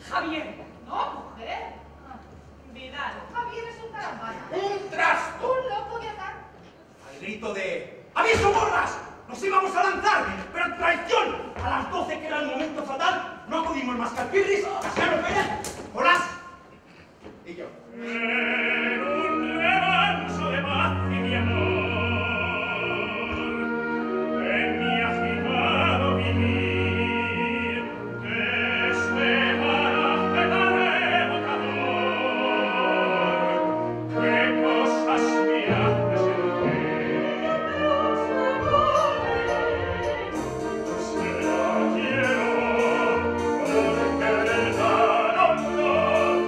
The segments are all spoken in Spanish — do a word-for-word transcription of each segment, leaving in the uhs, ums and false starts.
Javier. No, mujer. Vidal. Javier es un carambana. ¡Un trasto! Un loco de atar. Al grito de ¡aviso, morras! ¡Nos íbamos a lanzar! ¡Pero traición! A las doce, que era el momento fatal, no acudimos más que al Pirris, a Sano Pérez, Colás y yo. En un remanso de paz y de amor, en mi agitado vivir, este paraje tan evocador, qué cosas me hace sentir. Se la quiero, porque del tan hondo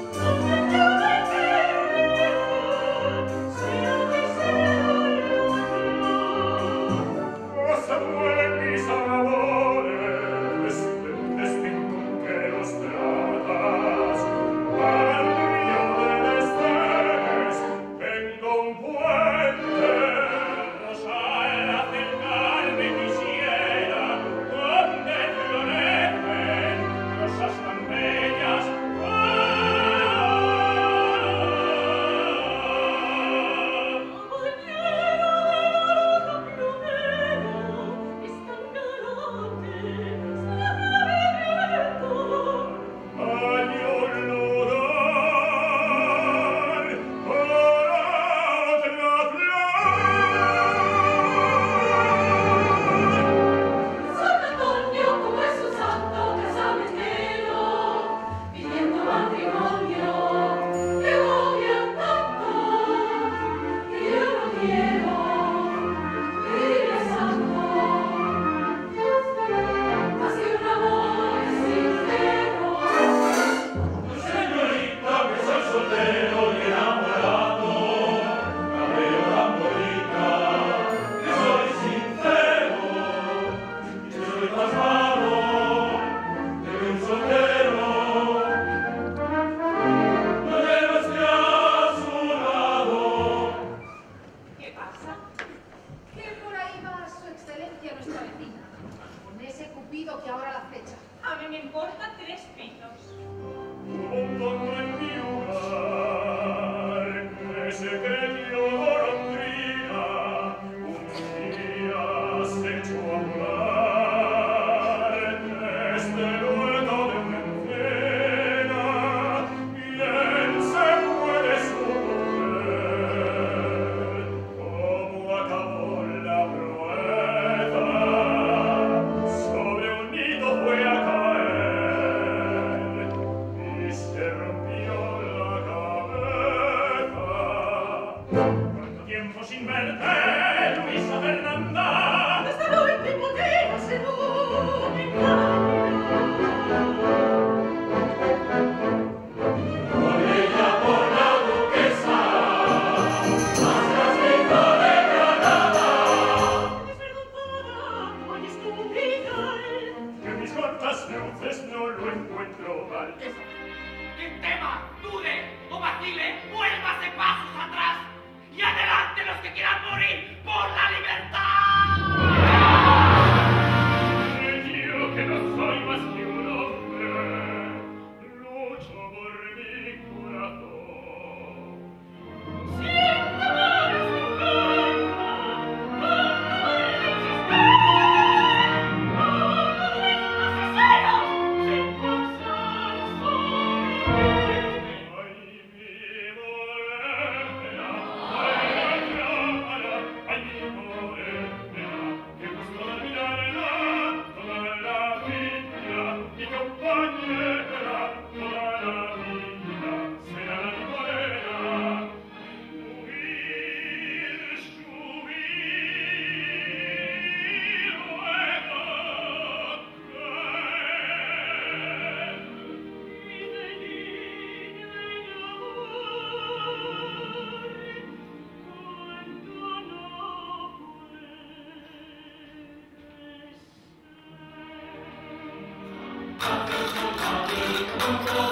se mueven mis amores, destino con que los tratas. Al río de Esteres tengo un puente, rosal a acercarme quisiera, donde florecen rosas tan bellas. Thank you.